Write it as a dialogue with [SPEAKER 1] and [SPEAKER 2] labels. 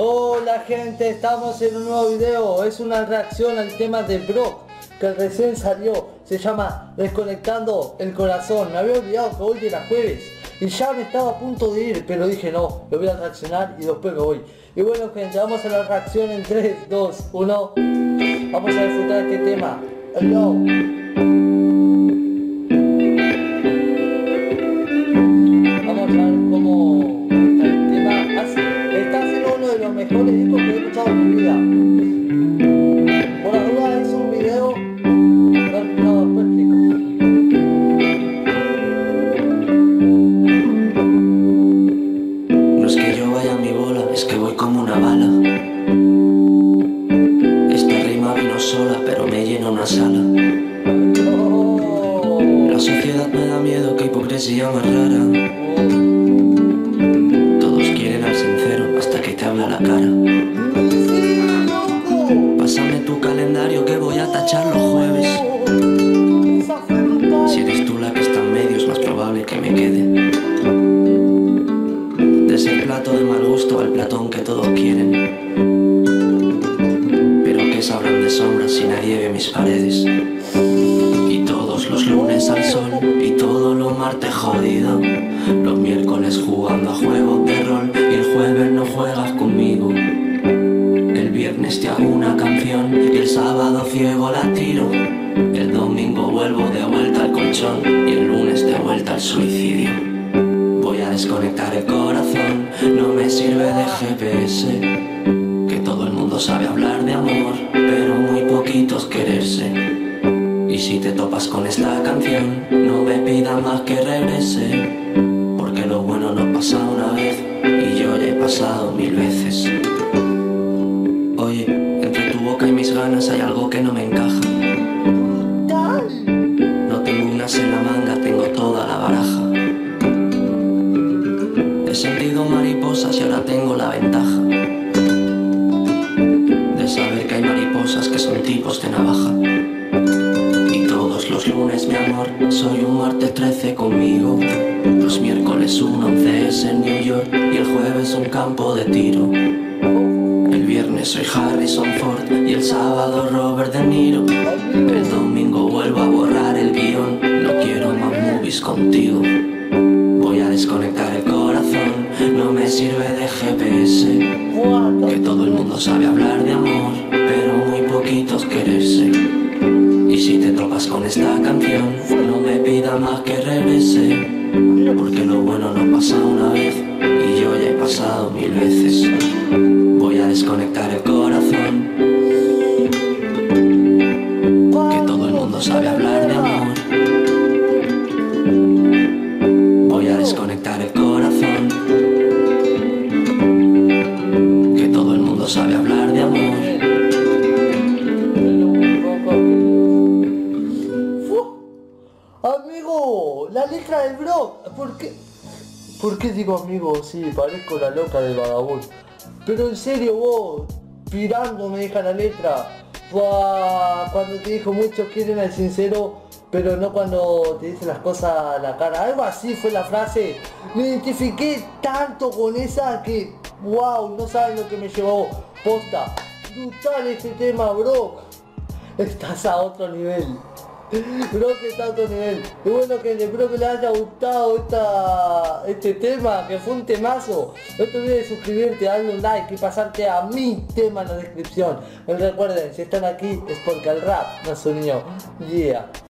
[SPEAKER 1] Hola gente, estamos en un nuevo video. Es una reacción al tema de Brock que recién salió. Se llama Desconectando el Corazón. Me había olvidado que hoy era jueves y ya me estaba a punto de ir, pero dije no, lo voy a reaccionar y después me voy. Y bueno gente, vamos a la reacción en 3, 2, 1. Vamos a disfrutar este tema. Hello. Vamos a ver cómo está el tema. Está siendo uno de los mejores discos que he escuchado en mi vida. Por la duda es un video. No, después explico.
[SPEAKER 2] No es que yo vaya a mi bola, es que voy como una bala. Esta rima vino sola, pero me llena una sala. La sociedad me da miedo, qué hipocresía más rara. Todos quieren al sincero hasta que te habla la cara. Pásame tu calendario que voy a tachar los jueves. Si eres tú la que está en medio es más probable que me quede. De ese plato de mal gusto al platón que todos quieren. Pero ¿qué sabrán de sombras si nadie ve mis paredes? Y todos los lunes al sol y todos los martes jodido. Los miércoles jugando a juegos de rol y el jueves no juegas conmigo. El viernes te hago una canción y el sábado ciego la tiro. El domingo vuelvo de vuelta al colchón y el lunes de vuelta al suicidio. Voy a desconectar el corazón, no me sirve de GPS. Que todo el mundo sabe hablar de amor, pero muy poquitos quererse. Y si te topas con esta canción, no me pidas más que regrese. Porque lo bueno no pasa una vez y yo ya he pasado 1000 veces. Oye, entre tu boca y mis ganas hay algo que no me encaja. No tengo unas en la manga, tengo toda la baraja. He sentido mariposas y ahora tengo la ventaja de saber que hay mariposas que son tipos de navaja. Y todos los lunes, mi amor, soy un martes 13 conmigo. Los miércoles un 11 es en New York y el jueves un campo de tiro. El viernes soy Harrison Ford y el sábado Robert De Niro. El domingo vuelvo a borrar el guión, no quiero más movies contigo. Voy a desconectar el corazón, no me sirve de GPS. Que todo el mundo sabe hablar de amor, pero muy poquitos quererse. Y si te topas con esta canción, no me pidas más que regrese. Porque lo bueno no pasa una vez y yo ya he pasado 1000 veces. Voy a desconectar el corazón. Que todo el mundo sabe hablar de amor. Voy a desconectar el corazón. Que todo el mundo sabe hablar de amor.
[SPEAKER 1] Amigo, la letra del Brock. ¿Por qué digo amigo? Sí, parezco la loca del vagabundo. Pero en serio vos, pirando me deja la letra. Cuando te dijo muchos quieren al sincero, pero no cuando te dicen las cosas a la cara. Algo así fue la frase. Me identifiqué tanto con esa que, wow, no saben lo que me llevó. Posta, brutal este tema, Brock. Estás a otro nivel. Brock está a otro nivel. Y bueno que espero que les haya gustado este tema, que fue un temazo. No te olvides de suscribirte, darle un like y pasarte a mi tema en la descripción. Y recuerden, si están aquí es porque el rap nos unió. Yeah.